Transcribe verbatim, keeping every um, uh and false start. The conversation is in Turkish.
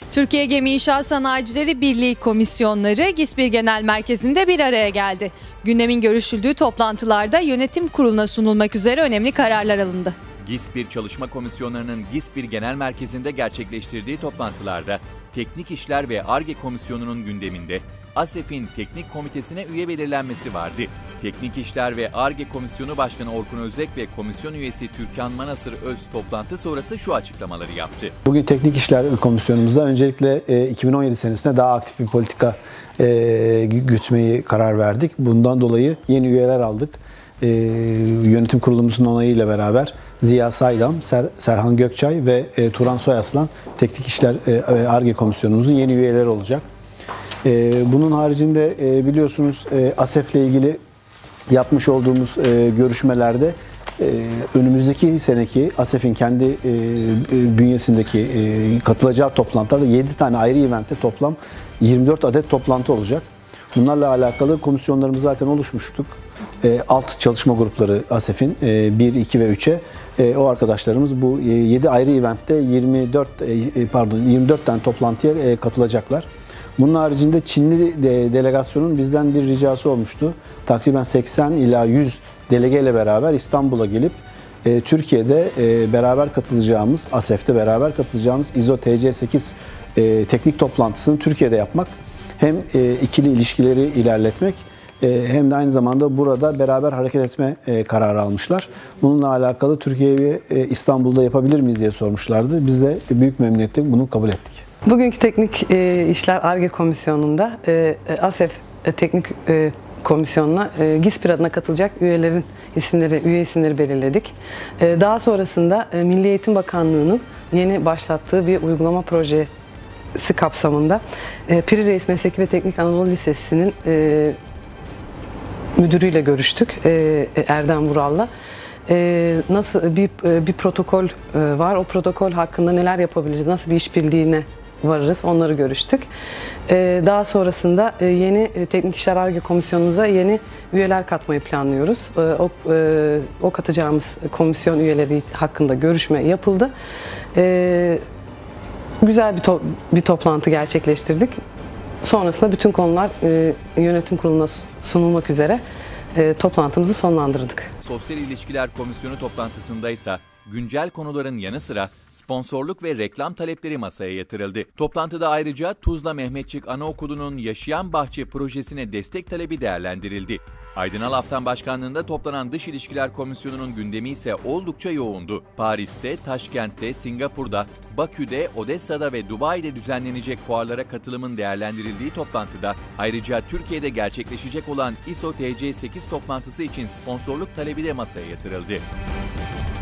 Türkiye Gemi İnşaat Sanayicileri Birliği komisyonları GİSPİR Genel Merkezi'nde bir araya geldi. Gündemin görüşüldüğü toplantılarda yönetim kuruluna sunulmak üzere önemli kararlar alındı. GİSPİR Çalışma Komisyonlarının GİSPİR Genel Merkezi'nde gerçekleştirdiği toplantılarda Teknik İşler ve Ar-Ge Komisyonu'nun gündeminde ASEF'in teknik komitesine üye belirlenmesi vardı. Teknik İşler ve Ar-Ge Komisyonu Başkanı Orkun Özek ve komisyon üyesi Türkan Manasır Öz toplantı sonrası şu açıklamaları yaptı. Bugün Teknik İşler Komisyonumuzda öncelikle iki bin on yedi senesinde daha aktif bir politika gütmeyi karar verdik. Bundan dolayı yeni üyeler aldık. Yönetim kurulumuzun onayıyla beraber Ziya Saydam, Ser, Serhan Gökçay ve e, Turan Soyaslan Teknik İşler ve Ar-Ge Komisyonumuzun yeni üyeleri olacak. E, bunun haricinde e, biliyorsunuz e, ASEF'le ilgili yapmış olduğumuz e, görüşmelerde e, önümüzdeki seneki ASEF'in kendi e, bünyesindeki e, katılacağı toplantılarda yedi tane ayrı eventte toplam yirmi dört adet toplantı olacak. Bunlarla alakalı komisyonlarımız zaten oluşmuştuk. E, alt çalışma grupları ASEF'in e, bir, iki ve üçe e, o arkadaşlarımız bu e, yedi ayrı eventte yirmi dört e, pardon yirmi dört tane toplantıya e, katılacaklar. Bunun haricinde Çinli de, delegasyonun bizden bir ricası olmuştu. Takriben seksen ila yüz delegeyle beraber İstanbul'a gelip e, Türkiye'de e, beraber katılacağımız, ASEF'te beraber katılacağımız İ S O T C sekiz e, teknik toplantısını Türkiye'de yapmak, hem e, ikili ilişkileri ilerletmek hem de aynı zamanda burada beraber hareket etme kararı almışlar. Bununla alakalı Türkiye'yi İstanbul'da yapabilir miyiz diye sormuşlardı. Biz de büyük memnuniyetle bunu kabul ettik. Bugünkü Teknik İşler Ar-Ge Komisyonu'nda ASEF Teknik Komisyonu'na GİSPİR adına katılacak üyelerin isimleri, üye isimleri belirledik. Daha sonrasında Milli Eğitim Bakanlığı'nın yeni başlattığı bir uygulama projesi kapsamında Piri Reis Mesleki ve Teknik Anadolu Lisesi'nin müdürüyle görüştük, Erdem Vural'la. Nasıl bir bir protokol var, o protokol hakkında neler yapabiliriz, nasıl bir işbirliğine varırız, onları görüştük. Daha sonrasında yeni Teknik İşler Ar-Ge Komisyonumuza yeni üyeler katmayı planlıyoruz. O, o katacağımız komisyon üyeleri hakkında görüşme yapıldı. Güzel bir, to bir toplantı gerçekleştirdik. Sonrasında bütün konular e, yönetim kuruluna sunulmak üzere e, toplantımızı sonlandırdık. Sosyal İlişkiler Komisyonu toplantısında ise güncel konuların yanı sıra sponsorluk ve reklam talepleri masaya yatırıldı. Toplantıda ayrıca Tuzla Mehmetçik Anaokulu'nun Yaşayan Bahçe projesine destek talebi değerlendirildi. Aydın Alaftan Başkanlığında toplanan Dış İlişkiler Komisyonu'nun gündemi ise oldukça yoğundu. Paris'te, Taşkent'te, Singapur'da, Bakü'de, Odessa'da ve Dubai'de düzenlenecek fuarlara katılımın değerlendirildiği toplantıda ayrıca Türkiye'de gerçekleşecek olan İ S O T C sekiz toplantısı için sponsorluk talebi de masaya yatırıldı.